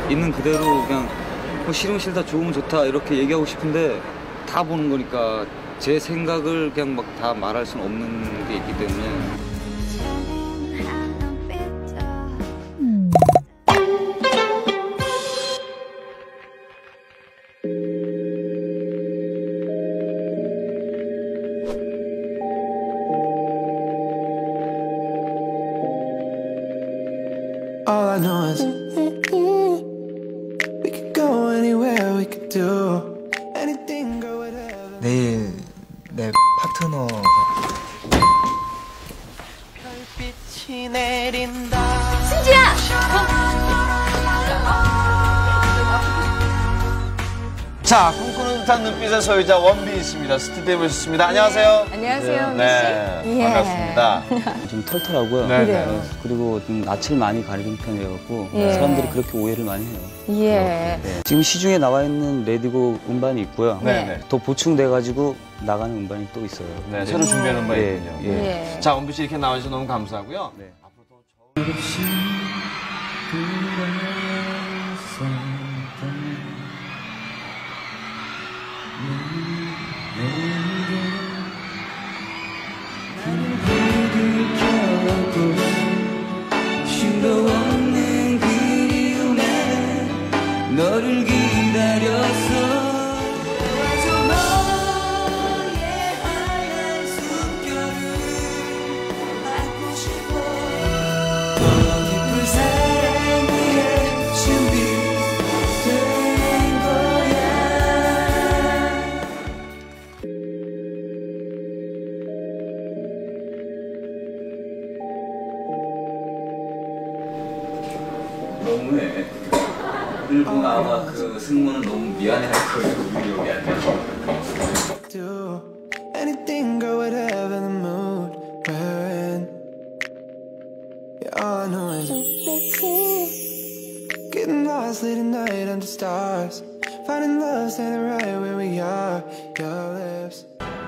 있는 그대로 그냥 뭐 싫으면 싫다, 좋으면 좋다 이렇게 얘기하고 싶은데 다 보는 거니까 제 생각을 그냥 막 다 말할 수는 없는 게 있기 때문에. All I know is we could go anywhere, we could do anything, go whatever. 내일 내 파트너 별빛이 내린다. 승지야! 자, 꿈꾸는 듯한 눈빛의 소유자 원빈 씨입니다. 스튜디오에 모셨습니다. 안녕하세요. 안녕하세요, 원빈 씨. 네, 예. 반갑습니다. 좀 털털하고요. 네, 그래요. 그리고 좀 낯을 많이 가리는 편이어갖고 예. 사람들이 그렇게 오해를 많이 해요. 예. 네. 지금 시중에 나와 있는 레디고 음반이 있고요. 네, 네. 더 보충돼가지고 나가는 음반이 또 있어요. 네, 새로 준비하는 바가 예, 있군요. 예. 예. 자, 원빈 씨 이렇게 나와주셔서 너무 감사하고요. 네. 앞으로 더 좋은... 쉼도 없는 그리움에 너를 기다렸어. 저 너의 하얀 숨결을 안고 싶어. 더 깊은 사랑 위해 준비된 거야. 너무해. 일본 아마 그 승무는 너무 미안해할 거예요. 우리 여기 안 돼. Do anything, go whatever the mood we're in. Yeah, all I know is getting lost late at night under stars, finding love standing right where we are. Your lips.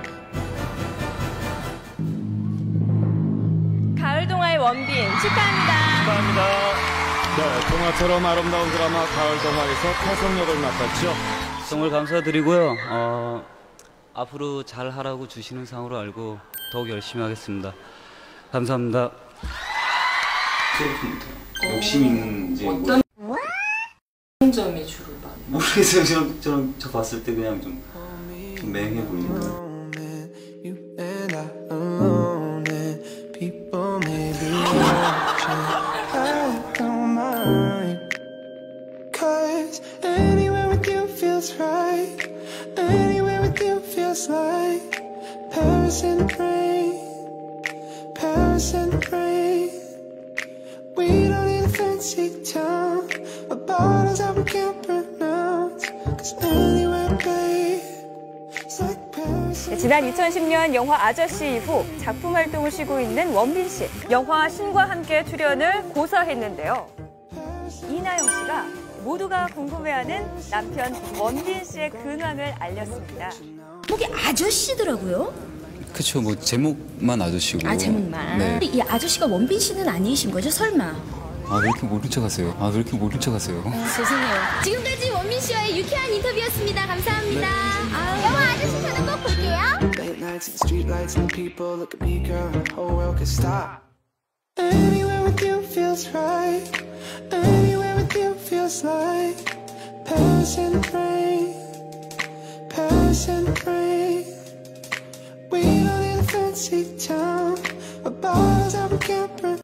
가을 동화의 원빈 축하합니다. 감사합니다. 네, 동화처럼 아름다운 드라마 가을 동화에서 태성 역을 맡았죠. 정말 감사드리고요. 앞으로 잘 하라고 주시는 상으로 알고 더욱 열심히 하겠습니다. 감사합니다. 욕심 있는지 어떤 점이 주로 많아요? 모르겠어요. 저 봤을 때 그냥 좀 맹해 보이는 거예요. Moment, you and I alone, and people may be watching. I don't mind, 'cause anywhere with you feels right. Anywhere with you feels like Paris in the rain, Paris in the rain. We don't need a fancy town, or bottles that we can't pronounce, 'cause anywhere, babe, it's like Paris in the 지난 2010년 영화 아저씨 이후 작품 활동을 쉬고 있는 원빈 씨. 영화 신과 함께 출연을 고사했는데요. 이나영 씨가 모두가 궁금해하는 남편 원빈 씨의 근황을 알렸습니다. 목이 아저씨더라고요. 그쵸, 뭐 제목만 아저씨고. 아, 제목만. 네. 이 아저씨가 원빈 씨는 아니신 거죠, 설마? 아, 왜 이렇게 모른 척하세요? 아, 왜 이렇게 모른 척하세요? 죄송해요. 지금까지 원빈 씨와의 유쾌한 인터뷰였습니다. 감사합니다. 영화 아저씨 저는 꼭 볼게요. late nights and the street lights and the people look at me, girl, the whole world could stop. Anywhere with you feels right. Anywhere with you feels like Paris in the rain, Paris in the rain. We don't need a fancy town, or bottles that we can't burn.